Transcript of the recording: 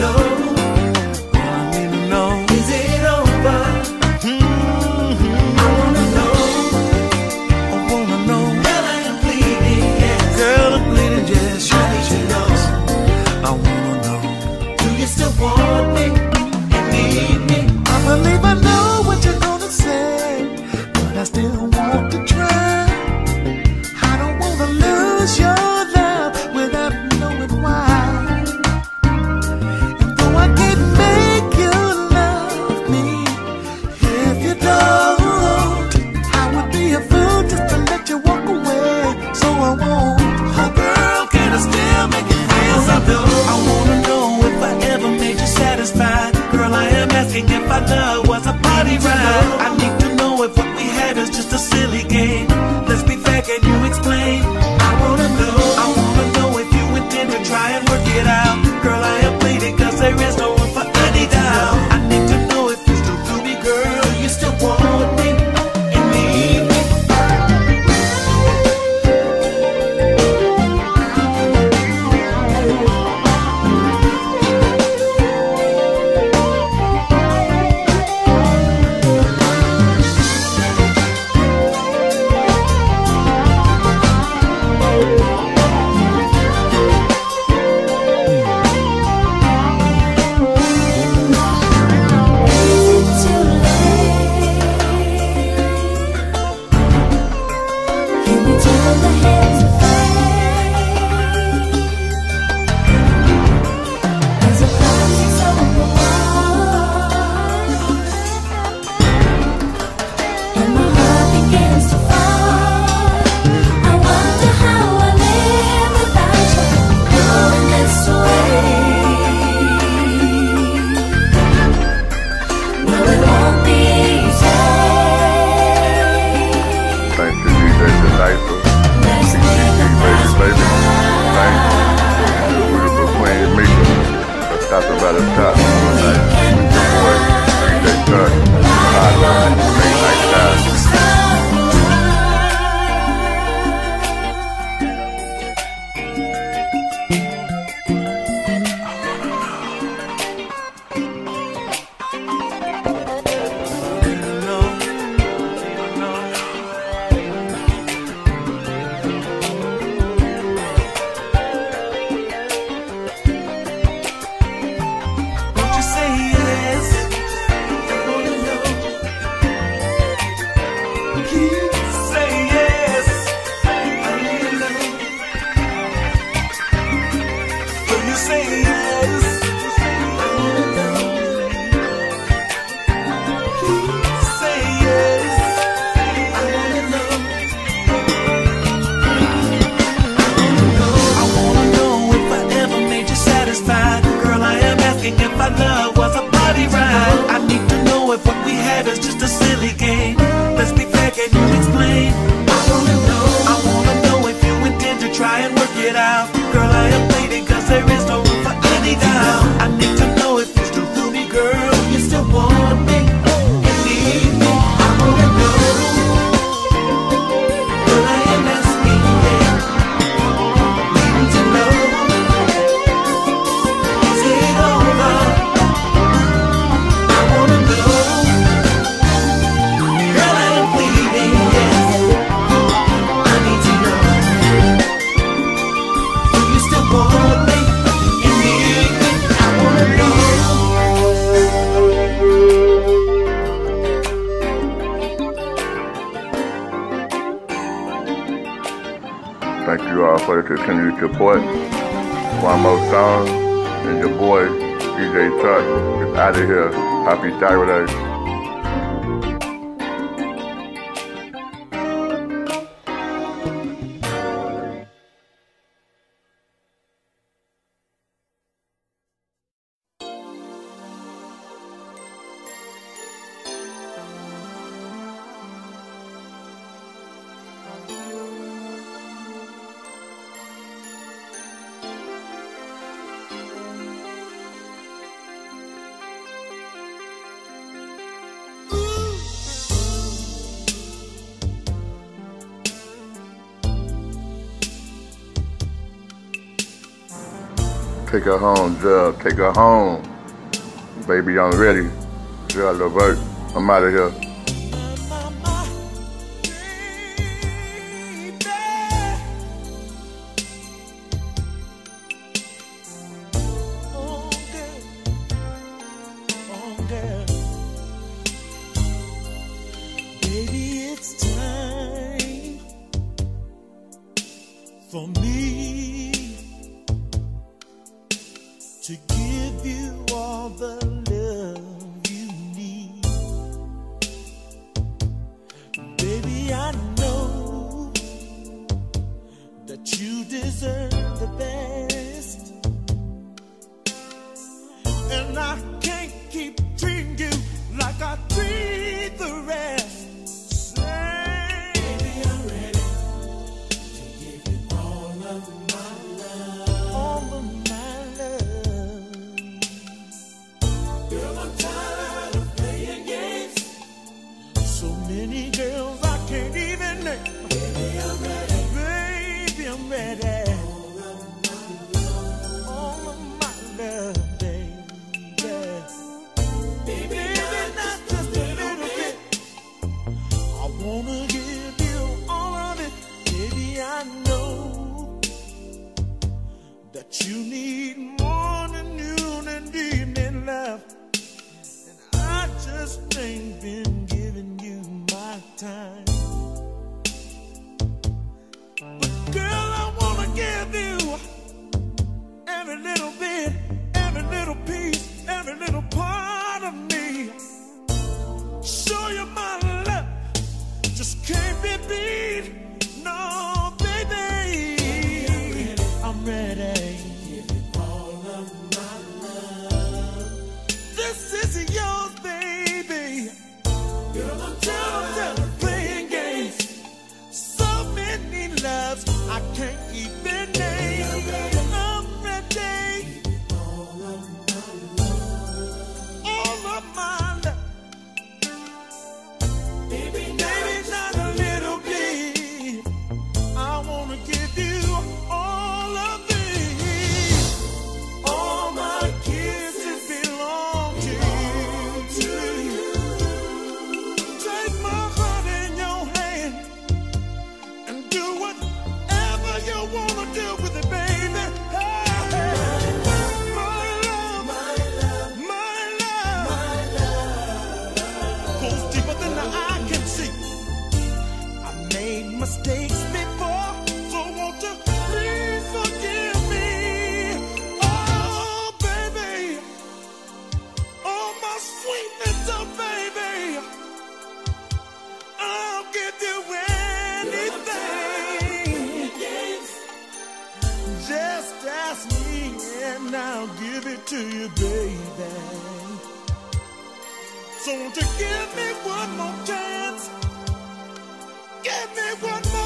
Thank you all for the continued support. One more song, and your boy, DJ Tuck, is out of here. Happy Saturday. Take her home, Jub. Take her home. Baby, I'm ready. Jub LeVert. I'm out of here. For me to give you all the love you need, baby, I know that you deserve the best, and I can't keep treating you like I treat the rest. Many girls I can't even name. Baby, I'm ready. Baby, I'm ready. All of my love, baby. Baby, not just a little bit. I wanna give you all of it. Baby, I know that you need more than noon and evening love, and I just ain't been giving you time. But girl, I wanna give you every little bit, every little piece, every little part of me. Show you my love just can't be beat. No, baby, I'm ready. Give you all of my love. This is yours, baby. Girl, I'm tired of playing games. So many loves I can't even name. I'm ready. All of my love. All of my love. Baby, not a little bit. I wanna give you all of these. All my kisses belong to you. Take my heart in your hand and do whatever you wanna do with it, baby. Hey, my love, my love, my love, my love goes deeper than the eye can see. I made mistakes before, so won't you please forgive me? Oh, baby, oh, my sweet little baby, I'll give you anything. Just ask me and I'll give it to you, baby. So won't you give me one more chance? Give me one more